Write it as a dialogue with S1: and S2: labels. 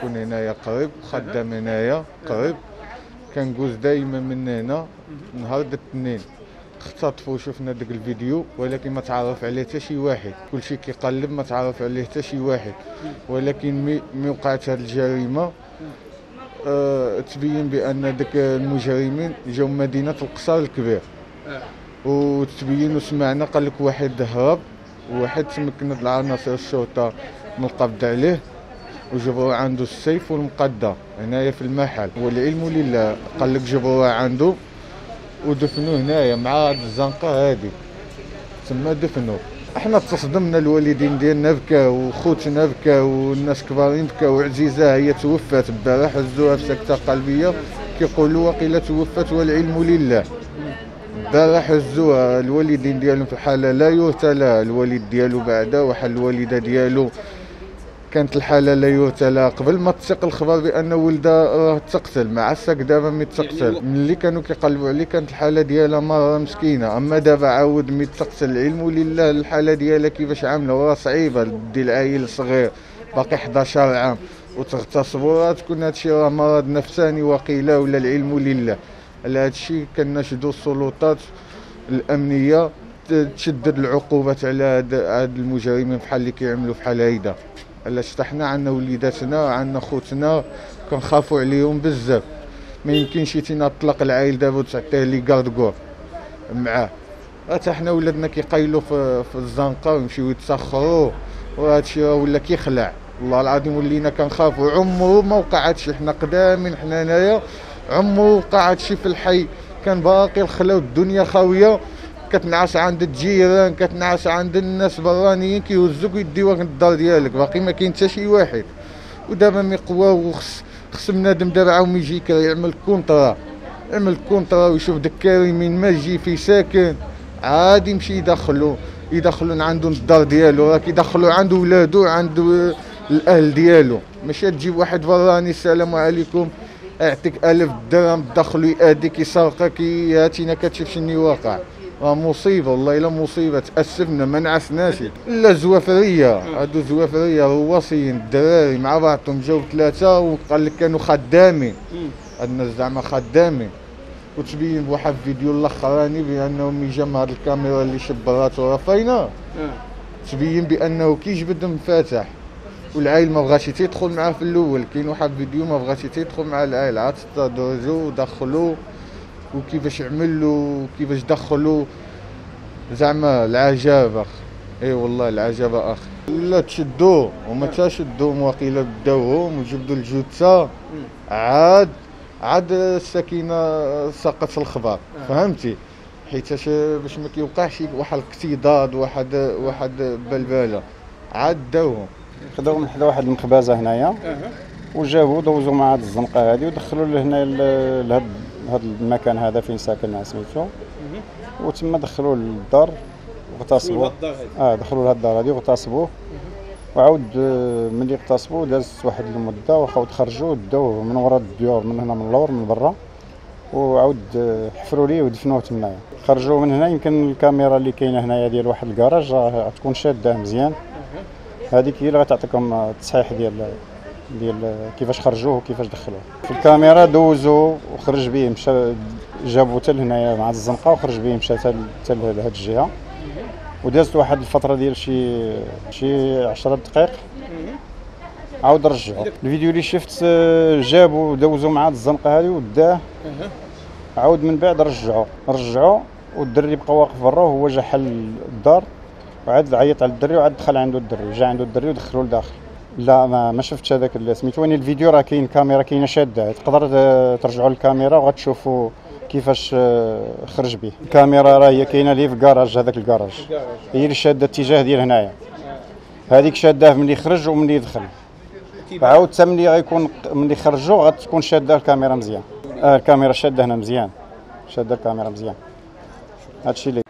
S1: كيكون هنايا قريب، خدام هنايا قريب، كنجوز دائما من هنا نهار الاثنين. اختطفوا شفنا داك الفيديو ولكن ما تعرف عليه حتى شي واحد، كلشي كيقلب ما تعرف عليه حتى شي واحد، ولكن مي وقعت هذه الجريمه تبين بان داك المجرمين جاو مدينه القصر الكبير، وتبين وسمعنا قال لك واحد هرب، وواحد تمكنت العناصر الشرطه من القبض عليه وجبروا عنده السيف والمقدة هنايا في المحل، والعلم لله قال لك جبروها عنده ودفنوه هنايا مع هاد الزنقه هادي تما دفنوه. احنا تصدمنا، الوالدين ديالنا بكاو وخوتنا بكاو والناس كبارين بكاو، وعزيزه هي توفات البارح هزوها في سكته قلبيه كيقولوا واقيلا توفات والعلم لله. البارح هزوها الوالدين ديالهم في حاله لا يرثى لها، الوالد ديالو بعدا وحال الوالده ديالو كانت الحاله لا يرثى لها قبل ما تسيق الخبر بان ولدها راه تقتل، مع الساك دابا مي تقتل ملي كانوا كيقلبوا عليه كانت الحاله ديالها مره مسكينه، اما دابا عاود مي تقتل العلم لله الحاله ديالها كيفاش عامله، وراه صعيبه دي العيل صغير باقي 11 عام وتغتصبوا، راه تكون هادشي راه مرض نفساني وقيله ولا العلم لله. على هادشي كناشدوا السلطات الامنيه تشدد العقوبات على هاد المجرمين بحال اللي كيعملوا بحال هيدا، علاش حنا عندنا وليداتنا عندنا خوتنا كنخافوا عليهم بزاف، ما يمكنش تنطلق العائل دابا وتعطيه لي كاردكور معاه، حتى حنا ولادنا كيقايلوا في الزنقه ويمشيو يتسخروا، وهذا الشيء راه ولا كيخلع، والله العظيم ولينا كنخافوا. عمرو ما وقع هادشي، حنا قدامين حنا هنايا عمرو وقع هادشي في الحي، كان باقي الخلا والدنيا خاويه، كتنعس عند الجيران كتنعس عند الناس برانيين كيهزوك ويديوك للدار ديالك، باقي ما كاين حتى شي واحد. ودابا مي قواو خص بنادم دابا عاوم يجي يعمل كونطرا، يعمل كونطرا ويشوف داك كريمين ما يجي في ساكن عادي يمشي يدخلوا عندهم الدار ديالو، راه كيدخلوا عنده ولادو عنده الاهل ديالو، ماشي تجيب واحد براني السلام عليكم اعطيك 1000 درهم تدخلوا يأديك يسرقك هاتينا كتشوف شنو واقع، راه مصيبه والله الا مصيبه، تاسفنا ما نعسناش. لا زوافريه، هادو زوافريه رواسيين الدراري مع بعضهم جاو ثلاثه وقال لك كانوا خدامين، هاد الناس زعما خدامين، وتبين بواحد الفيديو الاخراني بانهم جا مع هاد الكاميرا اللي شبرات وراه فاينه، تبين بانه كيجبد مفاتح والعائل ما بغاش يدخل معاه في الاول، كاين واحد الفيديو ما بغاش يدخل مع العائل، عاد درجوا ودخلوا وكيفاش عملوا وكيفاش دخلوا، زعما العجب اخ، اي والله العجب اخ. لا تشدوه وما تشدوهم واقيلا بداوهم وجبدوا الجثه، عاد السكينه سقط الخبر، فهمتي، حيتاش باش ما كيوقعش واحد الاكتضاد واحد بلباله، عاد داوهم
S2: خداو من حدا واحد المخبازه هنايا وجابوا دوزوا مع هاد الزنقه هادي ودخلوا لهنا لهاد المكان هذا فين ساكن سميتو، وتما دخلوه للدار واغتصبوه. دخلوا لهاد الدار هادي واغتصبوه، وعاود ملي اغتصبوه دازت واحد المده وخاو تخرجوا داوه من وراء الديور من هنا من اللور من برا، وعاود حفروا ليه ودفنوه تمايا. خرجوا من هنا يمكن الكاميرا اللي كاينه هنايا ديال واحد الكراج راه تكون شاده مزيان، هذيك هي اللي غتعطيكم التصحيح ديال كيفاش خرجوه وكيفاش دخلوه. في الكاميرا دوزوه وخرج به، مشى جابوه حتى لهنايا مع الزنقه وخرج به مشى حتى لهاد الجهه، ودازت واحد الفتره ديال شي 10 دقائق عاود رجعوا. الفيديو اللي شفت جابوا دوزوا مع الزنقه هذه وداه، عاود من بعد رجعوا والدري بقى واقف برا وهو جا حل الدار وعاد عيط على الدري وعاد دخل عنده الدري، جا عنده الدري ودخلوا لداخل. لا ما شفتش هذاك اللي سميتو، الفيديو راه كاين كاميرا كاينه شاده، تقدر ترجعوا للكاميرا وغتشوفوا كيفاش خرج به. الكاميرا راه هي كاينه لي في كراج، هذاك الكراج هي اللي شاده الاتجاه ديال هنايا، هذيك شاداه ملي خرج وملي دخل، عاود حتى ملي غيكون ملي خرجوا غتكون شاده الكاميرا مزيان. الكاميرا شاده هنا مزيان، شاده الكاميرا مزيان، هادشي اللي